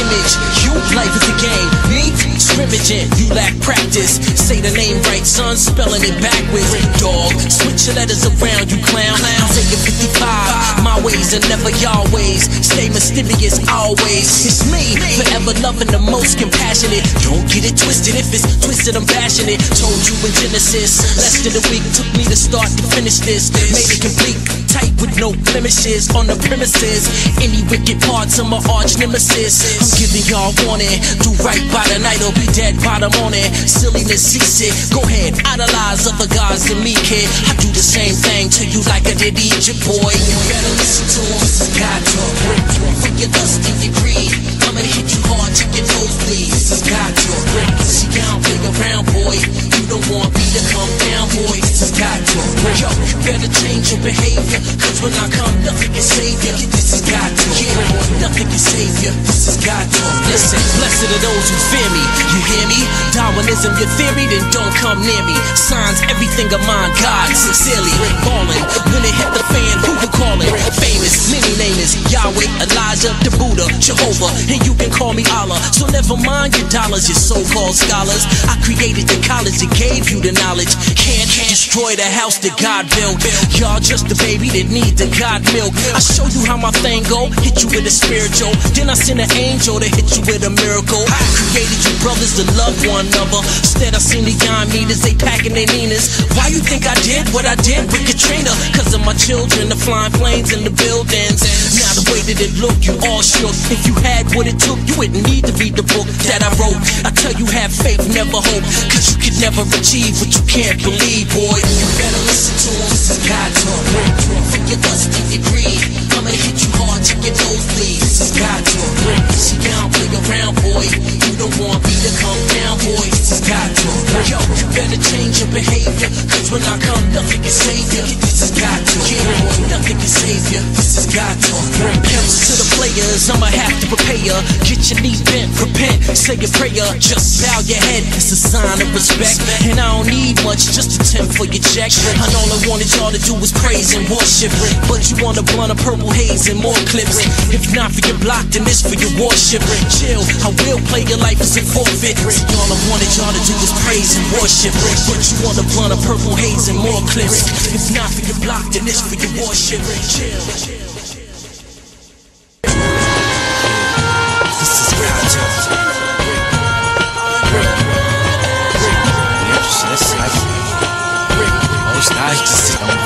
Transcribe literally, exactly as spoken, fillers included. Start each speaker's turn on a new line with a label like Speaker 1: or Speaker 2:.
Speaker 1: image. You, life is a game. Me, scrimmaging. You lack practice. Say the name right, son, spelling it backwards. Dog, switch your letters around, you clown. I'm taking fifty-five. My ways are never your ways. Stay mysterious always. It's me, forever loving the most compassionate. Don't get it twisted. If it's twisted, I'm passionate. Told you in Genesis, less than a week took me to start to finish this. Made it complete, tight with no blemishes on the premises. Any wicked parts of my arch nemesis. I'm giving y'all warning. Do right by the night or be dead by the morning. Silliness cease it. Go ahead, idolize other gods than me, kid. I do the same thing to you like I did Egypt, boy. You better listen to him. This is God talk. For your lust and your greed, I'ma hit you hard till your nose bleeds. This is God talk. See, I don't play around, boy. You don't want me to come down, boy. This is God talk. Yo, you better change your behavior, cause when I come, nothing can save you. This is God talk. Yeah, nothing can save you. This is God talk. Listen, blessed are those who fear me. You hear me? Darwinism, your theory, then don't come near me. Signs everything of mine, God, sincerely. Ballin', when it hit the fan, who can call it? Famous, many names, Yahweh, Elijah, the Buddha, Jehovah, and you can call me Allah. So never mind your dollars, your so-called scholars. I created the college that gave you the knowledge. Can't destroy the house that God built. Y'all just a baby that need the God milk. I show you how my thing go, hit you with a spiritual. Then I send an angel to hit you with a miracle. I created you brothers to love one another. Instead I seen the young meters, they packing their Ninas. Why you think I did what I did with Katrina? Cause of my children, the flying planes in the buildings. Now the way that it looked, you all shook. If you had what it took, you wouldn't need to read the book that I wrote. I tell you, have faith, never hope, cause you can never achieve what you can't believe, boy. You better listen to him. This is God talk. For your lust and your greed, I'ma hit you hard till your nose bleeds. This is God talk. See, I don't play around, boy. You don't want me to come down, boy. This is God talk. Yo, you better change your behavior, cause when I come, nothing can save you. This is God talk. Yeah, boy, nothing can save you. This is God talk. Pimps to the players, I'ma have to prepare ya. Get your knees bent, repent, say a prayer. Just bow your head, it's a sign of respect. And I don't need much, just a ten for your check. And all I wanted y'all to do was praise and worship. But you want a blunt of purple haze and more clips. If not for your block, then this for your worship. Chill, I will play your life as a forfeit. All I wanted y'all to do was praise and worship. But you want a blunt of purple haze and more clips. If not for your block, then this for your worship. Chill. This is God talk. Most nice to sit on.